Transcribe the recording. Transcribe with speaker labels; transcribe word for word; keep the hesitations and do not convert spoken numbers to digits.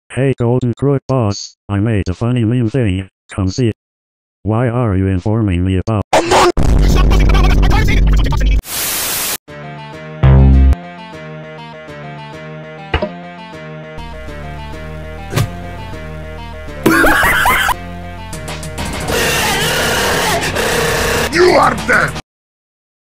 Speaker 1: Hey Golden Crook boss, I made a funny meme thing, come see. Why are you informing me about-
Speaker 2: You are dead!